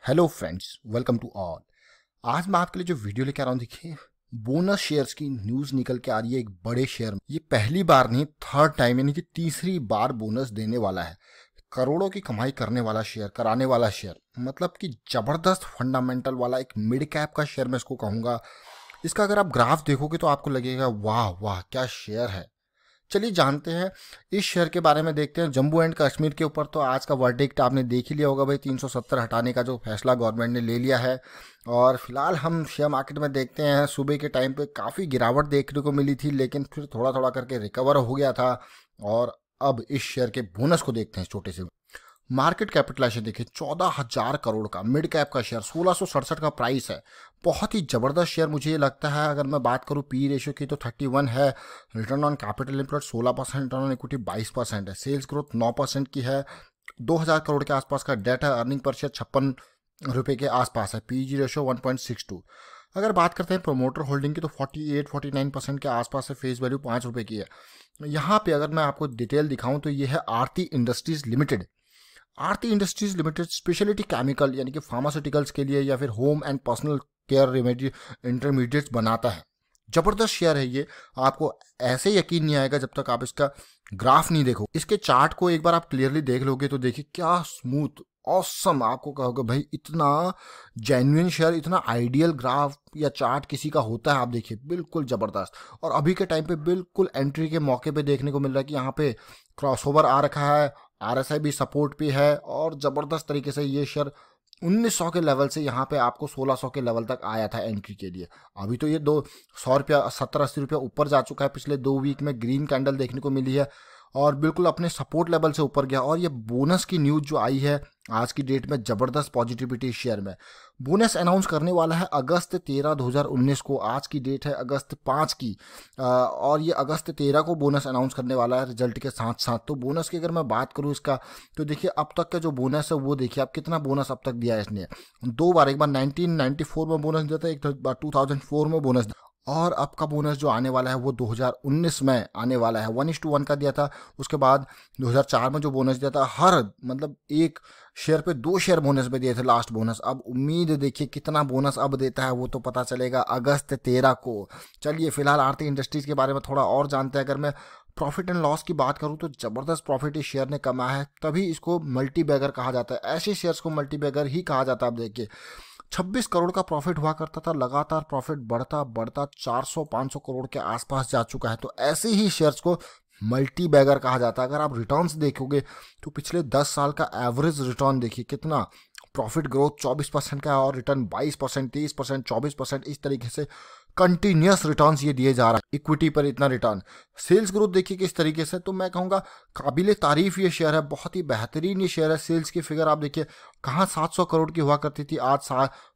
Hello friends, welcome to all. आज मैं आपके लिए जो वीडियो लेकर आ रहा हूँ, देखिए बोनस शेयर्स की न्यूज़ निकल के आ रही है एक बड़े शेयर में। ये पहली बार नहीं, थर्ड टाइम यानी कि तीसरी बार बोनस देने वाला है। करोड़ों की कमाई करने वाला शेयर, कराने वाला शेयर, मतलब कि जबरदस्त फंडामेंटल वाला एक मिड कैप का शेयर मैं इसको कहूँगा। इसका अगर आप ग्राफ देखोगे तो आपको लगेगा वाह वाह क्या शेयर है। चलिए जानते हैं इस शेयर के बारे में, देखते हैं। जम्मू एंड कश्मीर के ऊपर तो आज का वर्डिक्ट आपने देख ही लिया होगा भाई, 370 हटाने का जो फैसला गवर्नमेंट ने ले लिया है। और फिलहाल हम शेयर मार्केट में देखते हैं, सुबह के टाइम पे काफ़ी गिरावट देखने को मिली थी, लेकिन फिर थोड़ा थोड़ा करके रिकवर हो गया था। और अब इस शेयर के बोनस को देखते हैं छोटे से। मार्केट कैपिटलाइजेशन देखिए 14,000 करोड़ का मिड कैप का शेयर, 1667 का प्राइस है। बहुत ही ज़बरदस्त शेयर मुझे ये लगता है। अगर मैं बात करूँ पी रेशियो की तो 31 है। Return on capital employed 16%, return on equity 22% है। सेल्स ग्रोथ 9% की है। 2,000 करोड़ के आसपास का डेट है। अर्निंग पर शेयर 56 रुपये के आसपास है। PG ratio 1.62। अगर बात करते हैं प्रोमोटर होल्डिंग की तो 48-49% के आसपास है। फेस वैल्यू 5 रुपये की है। यहाँ पे अगर मैं आपको डिटेल दिखाऊं तो ये है Aarti industries limited. Aarti industries limited speciality chemical यानी कि फार्मास्यूटिकल्स के लिए या फिर home and personal care remedy intermediates बनाता है। जबरदस्त शेयर है ये। आपको ऐसे यकीन नहीं आएगा जब तक आप इसका ग्राफ नहीं देखो। इसके चार्ट को एक बार आप क्लियरली देख लोगे तो देखिए क्या स्मूथ, ऑसम। आपको कहोगे भाई इतना जेन्युइन शेयर, इतना आइडियल ग्राफ या चार्ट किसी का होता है। आप देखिए बिल्कुल जबरदस्त। और अभी के टाइम पे बिल्कुल एंट्री के मौके पे देखने को मिल रहा है कि यहाँ पे क्रॉसओवर आ रखा है, आरएसआई भी सपोर्ट पे है। और ज़बरदस्त तरीके से ये शेयर 1900 के लेवल से यहाँ पे आपको 1600 के लेवल तक आया था एंट्री के लिए। अभी तो ये 200 रुपया, 70-80 रुपया ऊपर जा चुका है। पिछले 2 वीक में ग्रीन कैंडल देखने को मिली है और बिल्कुल अपने सपोर्ट लेवल से ऊपर गया। और ये बोनस की न्यूज़ जो आई है आज की डेट में, ज़बरदस्त पॉजिटिविटी शेयर में। बोनस अनाउंस करने वाला है अगस्त 13, 2019 को। आज की डेट है अगस्त 5 की। और ये अगस्त 13 को बोनस अनाउंस करने वाला है रिजल्ट के साथ साथ। तो बोनस की अगर मैं बात करूँ इसका तो देखिए अब तक का जो बोनस है वो देखिए आप कितना बोनस अब तक दिया है इसने। 2 बार, एक बार 1994 में बोनस दिया था, एक बार 2004 में बोनस। और अब का बोनस जो आने वाला है वो 2019 में आने वाला है। 1:1 का दिया था। उसके बाद 2004 में जो बोनस दिया था, हर मतलब एक शेयर पे 2 शेयर बोनस पे दिए थे लास्ट बोनस। अब उम्मीद देखिए कितना बोनस अब देता है वो तो पता चलेगा अगस्त 13 को। चलिए फिलहाल आरती इंडस्ट्रीज के बारे में थोड़ा और जानते हैं। अगर मैं प्रॉफिट एंड लॉस की बात करूं तो ज़बरदस्त प्रॉफिट इस शेयर ने कमाया है, तभी इसको मल्टी बैगर कहा जाता है। ऐसे शेयर्स को मल्टी बैगर ही कहा जाता है। आप देखिए 26 करोड़ का प्रॉफिट हुआ करता था, लगातार प्रॉफिट बढ़ता बढ़ता 400-500 करोड़ के आसपास जा चुका है। तो ऐसे ही शेयर्स को मल्टी बैगर कहा जाता है। अगर आप रिटर्न्स देखोगे तो पिछले 10 साल का एवरेज रिटर्न देखिए कितना, प्रॉफिट ग्रोथ 24% का है और रिटर्न 22%, 30%, 24%, इस तरीके से कंटिन्यूस रिटर्न्स ये दिए जा रहा है। इक्विटी पर इतना रिटर्न, सेल्स ग्रोथ देखिए किस तरीके से। तो मैं कहूँगा काबिले तारीफ ये शेयर है, बहुत ही बेहतरीन ये शेयर है। सेल्स की फिगर आप देखिए कहाँ 700 करोड़ की हुआ करती थी, आज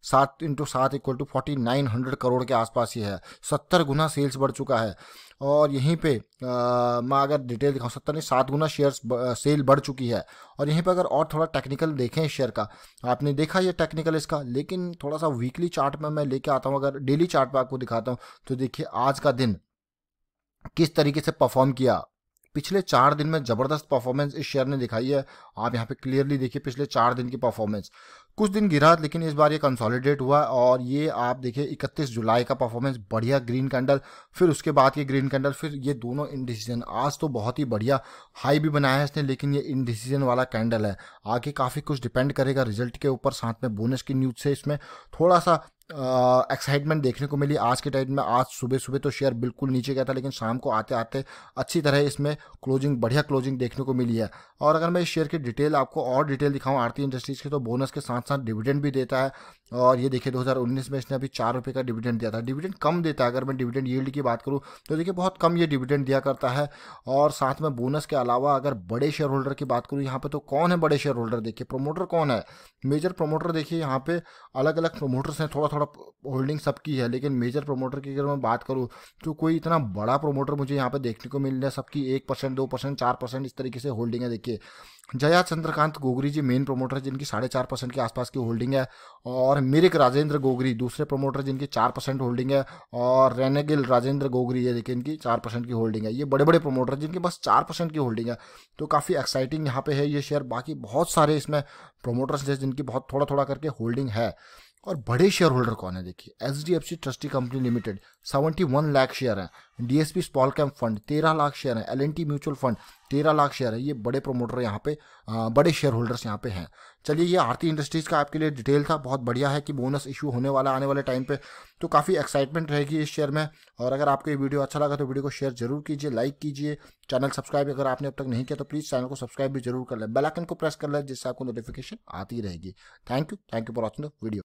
7 × 7 = 4900 करोड़ के आसपास ही है। 70 गुना सेल्स बढ़ चुका है। और यहीं पे मैं अगर डिटेल दिखाऊँ, 70 नहीं 7 गुना शेयर्स सेल बढ़ चुकी है। और यहीं पे अगर और थोड़ा टेक्निकल देखें इस शेयर का, आपने देखा ये टेक्निकल इसका, लेकिन थोड़ा सा वीकली चार्ट में मैं लेके आता हूँ। अगर डेली चार्ट पे आपको दिखाता हूँ तो देखिए आज का दिन किस तरीके से परफॉर्म किया। पिछले 4 दिन में ज़बरदस्त परफॉर्मेंस इस शेयर ने दिखाई है। आप यहाँ पे क्लियरली देखिए पिछले 4 दिन की परफॉर्मेंस। कुछ दिन गिरा लेकिन इस बार ये कंसोलिडेट हुआ। और ये आप देखिए 31 जुलाई का परफॉर्मेंस, बढ़िया ग्रीन कैंडल, फिर उसके बाद ये ग्रीन कैंडल, फिर ये दोनों इनडिसीजन। आज तो बहुत ही बढ़िया हाई भी बनाया है इसने, लेकिन ये इनडिसीजन वाला कैंडल है। आगे काफ़ी कुछ डिपेंड करेगा रिजल्ट के ऊपर, साथ में बोनस की न्यूज़ से इसमें थोड़ा सा एक्साइटमेंट देखने को मिली आज के टाइम में। आज सुबह सुबह तो शेयर बिल्कुल नीचे गया था, लेकिन शाम को आते आते अच्छी तरह इसमें क्लोजिंग, बढ़िया क्लोजिंग देखने को मिली है। और अगर मैं इस शेयर की डिटेल आपको और डिटेल दिखाऊं आरती इंडस्ट्रीज के, तो बोनस के साथ साथ डिविडेंड भी देता है। और ये देखिए 2019 में इसने अभी 4 रुपये का डिविडेंड दिया था। डिविडेंड कम देता है। अगर मैं डिविडेंड यील्ड की बात करूँ तो देखिए बहुत कम ये डिविडेंड दिया करता है। और साथ में बोनस के अलावा अगर बड़े शेयर होल्डर की बात करूँ यहाँ पे, तो कौन है बड़े शेयर होल्डर देखिए, प्रोमोटर कौन है, मेजर प्रोमोटर देखिए यहाँ पे अलग अलग प्रोमोटर्स हैं। थोड़ा थोड़ा थोड़ा होल्डिंग सबकी है, लेकिन मेजर प्रोमोटर की अगर मैं बात करूँ तो कोई इतना बड़ा प्रोमोटर मुझे यहाँ पे देखने को मिल रहा है। सबकी 1%, 2%, 4% इस तरीके से होल्डिंग है। देखिए जया चंद्रकांत गोगरी जी मेन प्रोमोटर है जिनकी 4.5% के आसपास की होल्डिंग है, और मिरिक राजेंद्र गोगरी दूसरे प्रोमोटर जिनकी 4% होल्डिंग है, और रेनेगिल राजेंद्र गोगरी है देखिए इनकी 4% की होल्डिंग है। ये बड़े बड़े प्रोमोटर जिनके बस 4% की होल्डिंग है। तो काफ़ी एक्साइटिंग यहाँ पे है ये शेयर। बाकी बहुत सारे इसमें प्रोमोटर्स हैं जिनकी बहुत थोड़ा थोड़ा करके होल्डिंग है। और बड़े शेयर होल्डर कौन है देखिए, HDFC trustee company limited 71 lakh share है, DSP small cap fund 13 lakh share है, L&T mutual fund 13 lakh share है। ये बड़े प्रोमोटर यहाँ पे बड़े शेयर होल्डर्स यहाँ पे हैं। चलिए ये आरती इंडस्ट्रीज का आपके लिए डिटेल था। बहुत बढ़िया है कि बोनस इशू होने वाला आने वाले टाइम पे, तो काफ़ी एक्साइटमेंट रहेगी इस शेयर में। और अगर आपको ये वीडियो अच्छा लगा तो वीडियो को शेयर जरूर कीजिए, लाइक कीजिए, चैनल सब्सक्राइब अगर आपने अब तक नहीं किया तो प्लीज़ चैनल को सब्सक्राइब भी जरूर कर लें, बेल आइकन को प्रेस कर लें जिससे आपको नोटिफिकेशन आती रहेगी। Thank you for watching the video.